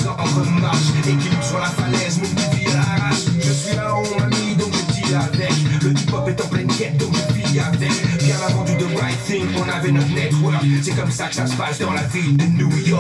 méandre marche, équilibre sur la falaise, mon vie à l'arrache. Je suis là, on m'a mis, donc je deal avec. Le hip-hop est en pleine quête, donc je vis avec. Bien avant du The Right Thing, on avait notre network. C'est comme ça que ça se passe dans la ville de New York.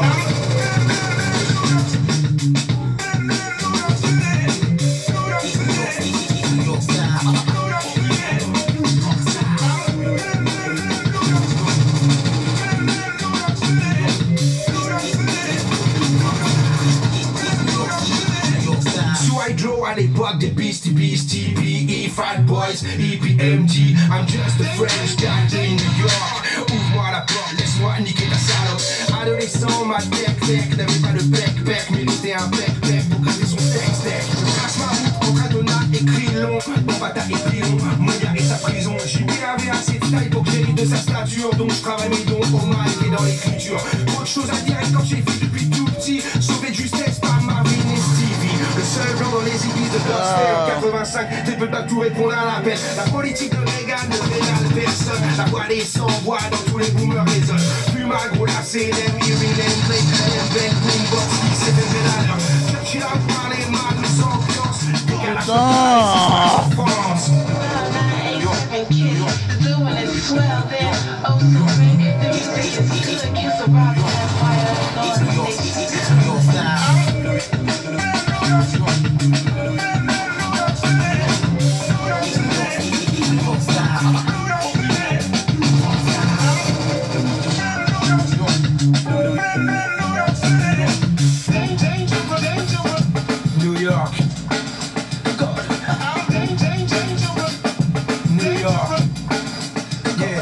À l'époque des Beastie Beastie, PE, Fat Boys, EPMG. I'm just a French guy in New York. Ouvre-moi la porte, laisse-moi niquer ta salope. Adolescent, ma tech n'avait pas de bec, mais il était un bec pour gratter son texte. Je trace ma route entre Adona et Krillon, mon bata et Plion, mon gars et sa prison. JB avait assez de taille pour que j'hérite de sa stature, donc je travaille mes dons au mal et dans l'écriture. Trop de choses à dire et quand j'ai vu depuis tout petit, sauvé de justesse par Marvin et Stevie. Le seul blanc dans les églises de Dubstep 85, t'es peut pas tout répondre à l'appel. La politique de Reagan ne régale personne. La voix des sans-voix dans tous les boomers résonne. Plus magro, la CNM, Irving, Play, Ben, Boombox, c'est même Churchill a parlé mal, mais sans ambiance. Dès qu'elle a chanté, France. New York. New York. Yeah.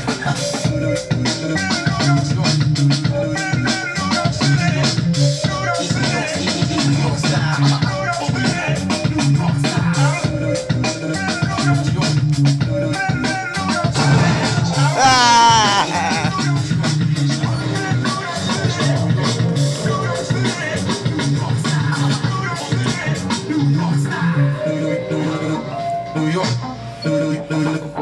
New York.